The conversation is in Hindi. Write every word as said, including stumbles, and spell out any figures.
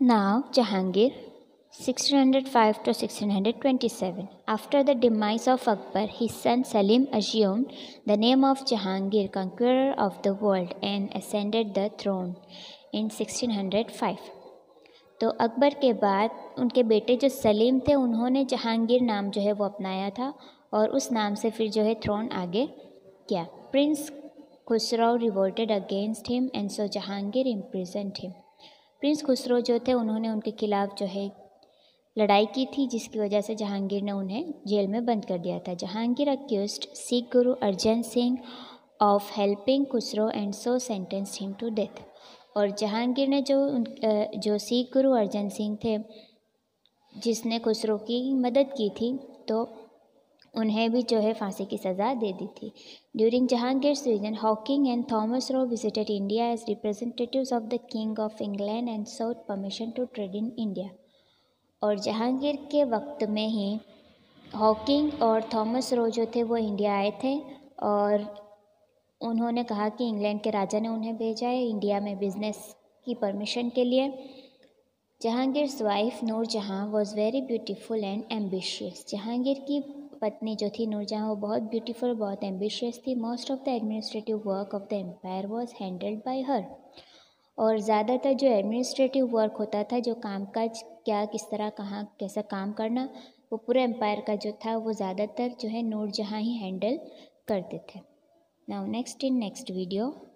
Now Jahangir, sixteen oh five to sixteen twenty-seven. After the demise of Akbar, his son Salim assumed the name of Jahangir, conqueror of the world, and ascended the throne in sixteen oh five. तो अकबर के बाद उनके बेटे जो सलीम थे उन्होंने जहांगीर नाम जो है वो अपनाया था और उस नाम से फिर जो है थ्रोन आगे किया. Prince Khusro revolted against him and so Jahangir imprisoned him. Prince Khusro जो थे उन्होंने उनके खिलाफ जो है लड़ाई की थी, जिसकी वजह से जहांगीर ने उन्हें जेल में बंद कर दिया था. Jahangir accused Sikh guru Arjan Singh of helping Khusro and so sentenced him to death. और जहांगीर ने जो जो सिख गुरु अर्जन सिंह थे जिसने खुसरो की मदद की थी, तो उन्हें भी जो है फांसी की सज़ा दे दी थी. During Jahangir vision, Hawking and Thomas Roe visited India as representatives of the king of England and sought permission to trade in India. और जहांगीर के वक्त में ही हॉकिंग और थॉमस रो जो थे वो इंडिया आए थे और उन्होंने कहा कि इंग्लैंड के राजा ने उन्हें भेजा है इंडिया में बिजनेस की परमिशन के लिए. Jahangir's wife Nurjahan was very beautiful and ambitious. Jahangir की पत्नी जो थी नूरजहां वो बहुत ब्यूटीफुल, बहुत एम्बिशियस थी. Most of the administrative work of the empire was handled by her. और ज़्यादातर जो एडमिनिस्ट्रेटिव वर्क होता था, जो कामकाज क्या किस तरह कहाँ कैसा काम करना, वो पूरे एम्पायर का जो था वो ज़्यादातर जो है नूरजहां ही हैंडल करते थे. Now next in next video